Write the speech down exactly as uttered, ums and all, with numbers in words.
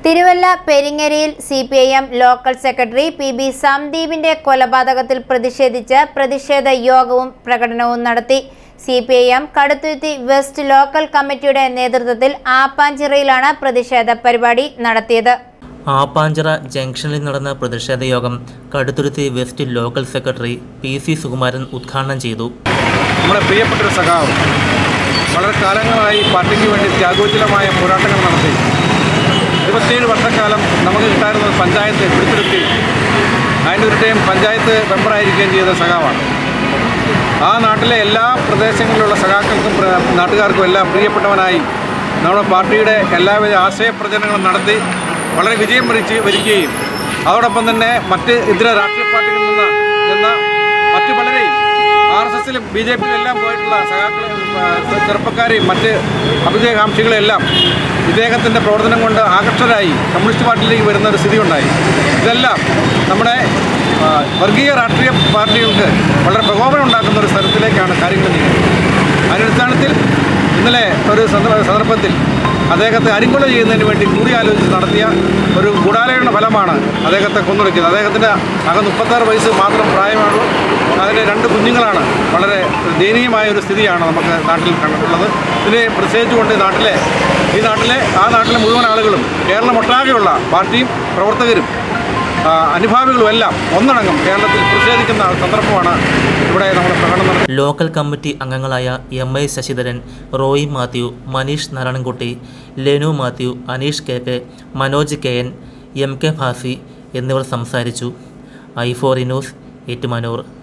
തിരുവല്ല പെരിങ്ങരയിൽ C P I M local secretary P B സന്ദീപിന്റെ കൊലപാതകത്തിൽ പ്രതിഷേധിച്ച് പ്രതിഷേധ യോഗവും പ്രകടനവും നടത്തി. C P I M Kaduthuruthy west local കമ്മിറ്റിയുടെ നേതൃത്വത്തിൽ ആപ്പാഞ്ചിറയിലാണ് പ്രതിഷേധ പരിപാടി നടത്തിയത്. ആപ്പാഞ്ചിറ ജംഗ്ഷനിൽ നടന്ന പ്രതിഷേധ യോഗം Kaduthuruthy west local secretary P C Sukumaran ഉദ്ഘാടനം ചെയ്തു. നമ്മുടെ പ്രിയപ്പെട്ട സഖാവ് വളരെ കാലങ്ങളായി പാർട്ടിക്ക് വേണ്ടി ത്യാഗോജ്വലമായ പോരാട്ടങ്ങൾ നടത്തി ഇരുപത്തിയേഴ് വർഷക്കാലം നമുക്ക് കിട്ടായിരുന്ന പഞ്ചായത്ത് പിടിച്ചെടുത്തി അതിൻ്റെ ഒരു ടൈം പഞ്ചായത്ത് മെമ്പറായിരിക്കുകയും ചെയ്ത സഖാവാണ്. ആ നാട്ടിലെ എല്ലാ പ്രദേശങ്ങളിലുള്ള സഖാക്കൾക്കും നാട്ടുകാർക്കും എല്ലാം പ്രിയപ്പെട്ടവനായി നമ്മുടെ പാർട്ടിയുടെ എല്ലാവിധ ആശയപ്രചരണങ്ങളും നടത്തി വളരെ വിജയം വരിച്ച് വരികയും അതോടൊപ്പം തന്നെ മറ്റ് ഇതര രാഷ്ട്രീയ പാർട്ടികളിൽ നിന്ന് എന്ന മറ്റ് പലരെയും ആർ എസ് എസിലും ബി ജെ പിയിലും എല്ലാം പോയിട്ടുള്ള സഖാക്കളെ ചെറുപ്പക്കാരെയും മറ്റ് അഭിജയകാംക്ഷികളെല്ലാം ഇദ്ദേഹത്തിൻ്റെ പ്രവർത്തനം കൊണ്ട് ആകർഷകരായി കമ്മ്യൂണിസ്റ്റ് പാർട്ടിയിലേക്ക് വരുന്ന ഒരു സ്ഥിതി ഉണ്ടായി. ഇതെല്ലാം നമ്മുടെ വർഗീയ രാഷ്ട്രീയ പാർട്ടികൾക്ക് വളരെ പ്രകോപനം ഉണ്ടാക്കുന്ന ഒരു സ്ഥലത്തിലേക്കാണ് കാര്യങ്ങൾ നീങ്ങുന്നത്. അതിനടിസ്ഥാനത്തിൽ ഇന്നലെ ഒരു സന്ദർഭത്തിൽ അദ്ദേഹത്തെ അരിങ്കൊല ചെയ്യുന്നതിന് വേണ്ടി കൂടിയാലോചിച്ച് നടത്തിയ ഒരു ഗൂഢാലോചന ഫലമാണ് അദ്ദേഹത്തെ കൊന്നൊടുക്കിയത്. അദ്ദേഹത്തിൻ്റെ ആകെ മുപ്പത്താറ് വയസ്സ് മാത്രം പ്രായമാണ്. അതിലെ രണ്ട് കുഞ്ഞുങ്ങളാണ്. വളരെ ദയനീയമായ ഒരു സ്ഥിതിയാണ് നമുക്ക് നാട്ടിൽ കണ്ടിട്ടുള്ളത്. ഇതിനെ പ്രതിഷേധിച്ചുകൊണ്ട് നാട്ടിലെ ഈ നാട്ടിലെ ആ നാട്ടിലെ മുഴുവൻ ആളുകളും കേരളമൊട്ടാകെയുള്ള പാർട്ടിയും പ്രവർത്തകരും അനുഭാവികളും എല്ലാം ഒന്നടങ്കം കേരളത്തിൽ പ്രതിഷേധിക്കുന്ന സന്ദർഭമാണ് ഇവിടെ നമ്മുടെ പ്രകടനം. ലോക്കൽ കമ്മിറ്റി അംഗങ്ങളായ M I Sasidharan, Roy Mathew, Maneesh Narayanankutty, Lenu Mathew, Aneesh K K, Manoj K N, M K Bhasi എന്നിവർ സംസാരിച്ചു. I four news Ettumanoor.